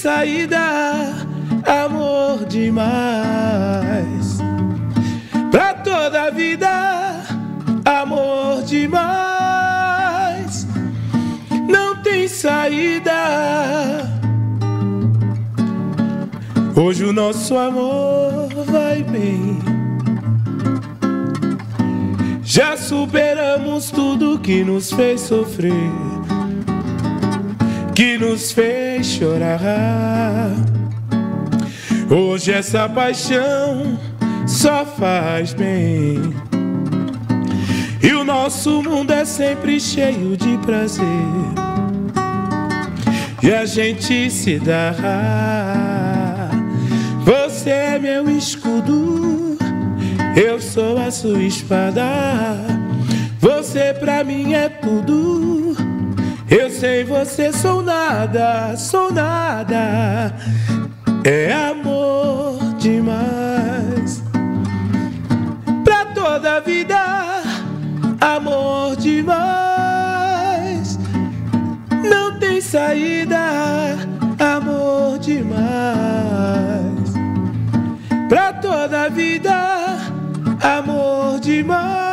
saída, amor demais. Pra toda a vida, amor demais. Não tem saída. Hoje o nosso amor vai bem. Já superamos tudo que nos fez sofrer, que nos fez chorar. Hoje essa paixão só faz bem. E o nosso mundo é sempre cheio de prazer. E a gente se dá. Você é meu escudo, eu sou a sua espada. Você pra mim é tudo. Eu sem você sou nada, sou nada. É amor demais. Pra toda a vida, amor demais. Não tem saída, amor demais. Pra toda a vida, amor demais.